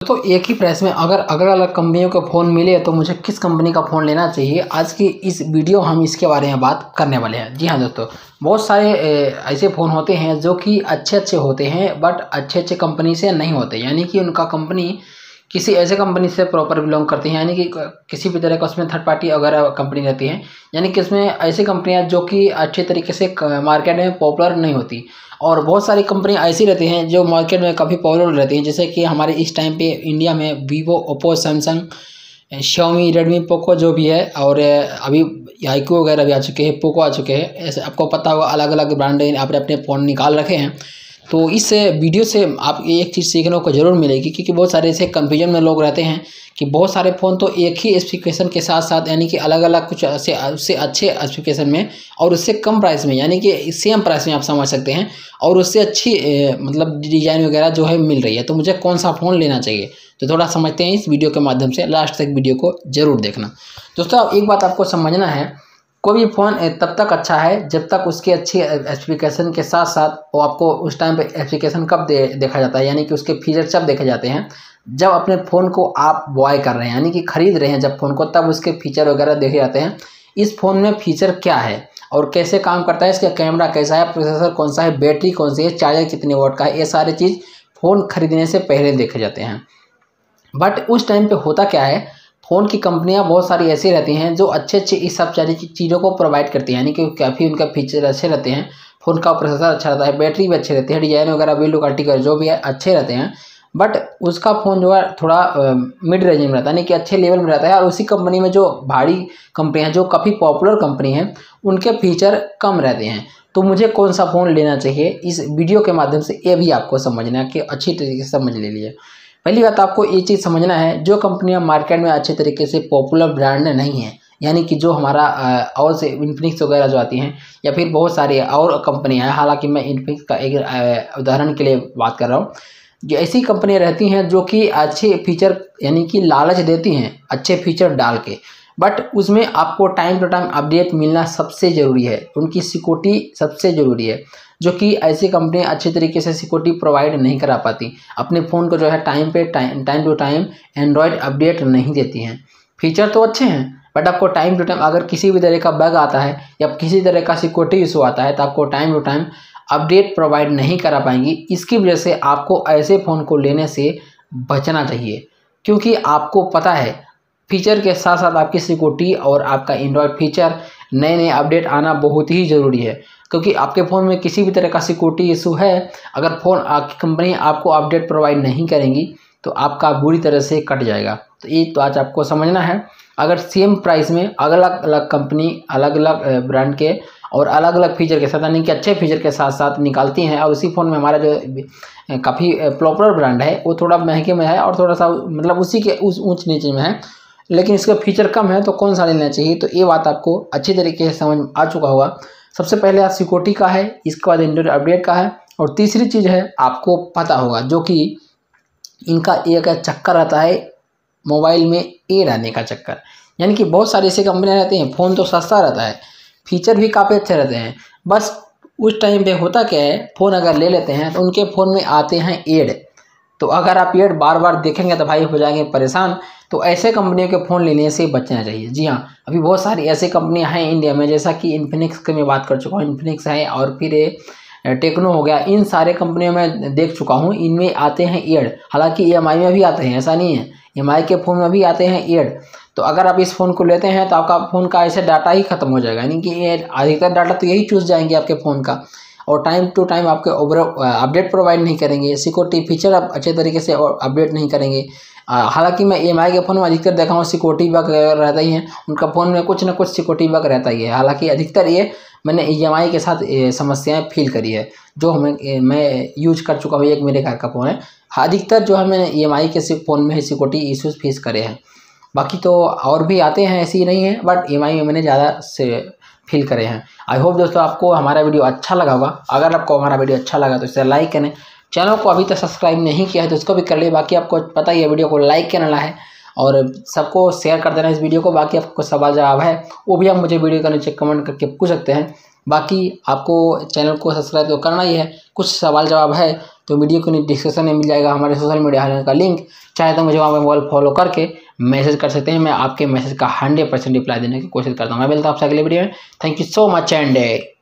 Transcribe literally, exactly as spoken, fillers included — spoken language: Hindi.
तो एक ही प्राइस में अगर अलग अलग कंपनियों के फ़ोन मिले तो मुझे किस कंपनी का फ़ोन लेना चाहिए, आज की इस वीडियो हम इसके बारे में बात करने वाले हैं। जी हाँ दोस्तों, बहुत सारे ऐसे फ़ोन होते हैं जो कि अच्छे अच्छे होते हैं बट अच्छे अच्छे कंपनी से नहीं होते, यानी कि उनका कंपनी किसी ऐसे कंपनी से प्रॉपर बिलोंग करती हैं, यानी कि किसी भी तरह का उसमें थर्ड पार्टी वगैरह कंपनी रहती है, यानी कि इसमें ऐसी कंपनियां जो कि अच्छे तरीके से मार्केट में पॉपुलर नहीं होती। और बहुत सारी कंपनी ऐसी रहती हैं जो मार्केट में काफ़ी पॉपुलर रहती हैं, जैसे कि हमारे इस टाइम पे इंडिया में Vivo, Oppo, Samsung, Xiaomi, Redmi, Poco जो भी है, और अभी आईक्यू वगैरह भी आ चुके हैं, पोको आ चुके हैं। ऐसे आपको पता होगा अलग अलग ब्रांड आपने अपने फ़ोन निकाल रखे हैं। तो इस वीडियो से आप एक चीज़ सीखने को ज़रूर मिलेगी, क्योंकि बहुत सारे ऐसे कन्फ्यूजन में लोग रहते हैं कि बहुत सारे फ़ोन तो एक ही स्पेसिफिकेशन के साथ साथ, यानी कि अलग अलग कुछ ऐसे उससे अच्छे स्पेसिफिकेशन में और उससे कम प्राइस में, यानी कि सेम प्राइस में आप समझ सकते हैं, और उससे अच्छी ए, मतलब डिज़ाइन वगैरह जो है मिल रही है। तो मुझे कौन सा फ़ोन लेना चाहिए, तो थोड़ा समझते हैं इस वीडियो के माध्यम से। लास्ट तक वीडियो को ज़रूर देखना। दोस्तों एक बात आपको समझना है, कोई भी फ़ोन तब तक अच्छा है जब तक उसकी अच्छी स्पेसिफिकेशन के साथ साथ वो आपको उस टाइम पे स्पेसिफिकेशन कब दे देखा जाता है, यानी कि उसके फीचर जब देखे जाते हैं जब अपने फ़ोन को आप बॉय कर रहे हैं, यानी कि खरीद रहे हैं जब फ़ोन को, तब उसके फीचर वगैरह देखे जाते हैं। इस फ़ोन में फीचर क्या है और कैसे काम करता है, इसका कैमरा कैसा है, प्रोसेसर कौन सा है, बैटरी कौन सी है, चार्जर कितने वोल्ट का है, ये सारी चीज़ फ़ोन खरीदने से पहले देखे जाते हैं। बट उस टाइम पे होता क्या है, फ़ोन की कंपनियां बहुत सारी ऐसी रहती हैं जो अच्छे अच्छे इस सब सारी चीज़ों को प्रोवाइड करती हैं, यानी कि काफ़ी उनका फीचर अच्छे रहते हैं, फ़ोन का प्रोसेसर अच्छा रहता है, बैटरी भी अच्छी रहती है, डिज़ाइन वगैरह बिल्ड क्वालिटी का जो भी है अच्छे रहते हैं। बट उसका फ़ोन जो है थोड़ा मिड रेंज में रहता है, यानी कि अच्छे लेवल में रहता है। और उसी कंपनी में जो भारी कंपनियाँ जो काफ़ी पॉपुलर कंपनी हैं उनके फीचर कम रहते हैं। तो मुझे कौन सा फ़ोन लेना चाहिए, इस वीडियो के माध्यम से ये भी आपको समझना है कि अच्छी तरीके से समझ ले लिए। पहली बात आपको ये चीज़ समझना है, जो कंपनियां मार्केट में अच्छे तरीके से पॉपुलर ब्रांड नहीं है, यानी कि जो हमारा और से इन्फिनिक्स वगैरह जो आती हैं, या फिर बहुत सारी और कंपनियां हैं, हालांकि मैं इन्फिनिक्स का एक उदाहरण के लिए बात कर रहा हूँ। जो ऐसी कंपनियां रहती हैं जो कि अच्छे फीचर, यानी कि लालच देती हैं अच्छे फीचर डाल के, बट उसमें आपको टाइम टू टाइम अपडेट मिलना सबसे ज़रूरी है, उनकी सिक्योरिटी सबसे ज़रूरी है, जो कि ऐसी कंपनी अच्छे तरीके से सिक्योरिटी प्रोवाइड नहीं करा पाती। अपने फ़ोन को जो है टाइम पे time time to time Android update नहीं देती हैं। फीचर तो अच्छे हैं बट आपको टाइम टू टाइम अगर किसी भी तरह का बग आता है या किसी तरह का सिक्योरिटी इशू आता है तो आपको time to time update provide नहीं करा पाएंगी। इसकी वजह से आपको ऐसे फ़ोन को लेने से बचना चाहिए, क्योंकि आपको पता है फीचर के साथ साथ आपकी सिक्योरिटी और आपका एंड्रॉयड फीचर नए नए अपडेट आना बहुत ही ज़रूरी है। क्योंकि आपके फ़ोन में किसी भी तरह का सिक्योरिटी इशू है, अगर फ़ोन आपकी कंपनी आपको अपडेट प्रोवाइड नहीं करेंगी तो आपका बुरी तरह से कट जाएगा। तो ये तो आज आपको समझना है। अगर सेम प्राइस में अलग अलग कंपनी अलग अलग ब्रांड के और अलग अलग फीचर के साथ, यानी कि अच्छे फीचर के साथ साथ निकालती हैं, और उसी फ़ोन में हमारा जो काफ़ी पॉपुलर ब्रांड है वो थोड़ा महंगे में है और थोड़ा सा मतलब उसी के उस ऊँच नीचे में है, लेकिन इसका फीचर कम है, तो कौन सा लेना चाहिए, तो ये बात आपको अच्छी तरीके से समझ आ चुका होगा। सबसे पहले आप सिक्योरिटी का है, इसके बाद एंड्रॉयड अपडेट का है, और तीसरी चीज़ है आपको पता होगा जो कि इनका एक चक्कर आता है मोबाइल में एड आने का चक्कर, यानी कि बहुत सारी ऐसी कंपनियां रहती हैं, फ़ोन तो सस्ता रहता है, फीचर भी काफ़ी अच्छे रहते हैं, बस उस टाइम पे होता क्या है, फ़ोन अगर ले लेते हैं तो उनके फ़ोन में आते हैं एड। तो अगर आप एड बार बार देखेंगे तो भाई हो जाएंगे परेशान। तो ऐसे कंपनियों के फ़ोन लेने से बचना चाहिए। जी हाँ, अभी बहुत सारी ऐसी कंपनियां हैं इंडिया में, जैसा कि इन्फिनिक्स की मैं बात कर चुका हूँ, इन्फिनिक्स है और फिर टेक्नो हो गया, इन सारे कंपनियों में देख चुका हूँ, इनमें आते हैं एड। हालांकि ई एम आई में भी आते हैं, ऐसा नहीं है, ई एम आई के फ़ोन में भी आते हैं एड। तो अगर आप इस फ़ोन को लेते हैं तो आपका फ़ोन का ऐसे डाटा ही खत्म हो जाएगा, यानी कि अधिकतर डाटा तो यही चूस जाएंगे आपके फ़ोन का, और टाइम टू टाइम आपके ओवर अपडेट प्रोवाइड नहीं करेंगे, सिक्योरिटी फीचर आप अच्छे तरीके से अपडेट नहीं करेंगे। हालांकि मैं ई एम आई के फ़ोन में अधिकतर देखा हूँ सिक्योरिटी बग रहता ही है, उनका फ़ोन में कुछ ना कुछ सिक्योरिटी बग रहता ही है। हालांकि अधिकतर ये मैंने ई एम आई के साथ समस्याएं फील करी है, जो हमें मैं यूज कर चुका हूँ, एक मेरे घर का फ़ोन है, अधिकतर जो है मैंने ई एम आई के फ़ोन में ही सिक्योरिटी इशूज़ फेस करे हैं। बाकी तो और भी आते हैं, ऐसी नहीं है, बट ई एम आई में मैंने ज़्यादा से फील करे हैं। आई होप दोस्तों आपको हमारा वीडियो अच्छा लगा होगा। अगर आपको हमारा वीडियो अच्छा लगा तो इसे लाइक करें, चैनल को अभी तक सब्सक्राइब नहीं किया है तो उसको भी कर ले। बाकी आपको पता ही है वीडियो को लाइक करना है और सबको शेयर कर देना इस वीडियो को। बाकी आपको सवाल जवाब है वो भी आप मुझे वीडियो के नीचे कमेंट करके पूछ सकते हैं। बाकी आपको चैनल को सब्सक्राइब तो करना ही है। कुछ सवाल जवाब है तो वीडियो को डिस्क्रिप्शन में मिल जाएगा हमारे सोशल मीडिया हैंडल का लिंक, चाहे तो मुझे वहाँ पे मोबाइल फॉलो करके मैसेज कर सकते हैं। मैं आपके मैसेज का हंड्रेड परसेंट रिप्लाई देने की कोशिश करता हूँ। मैं मिलता हूँ आपसे अगले वीडियो में। Thank you so much and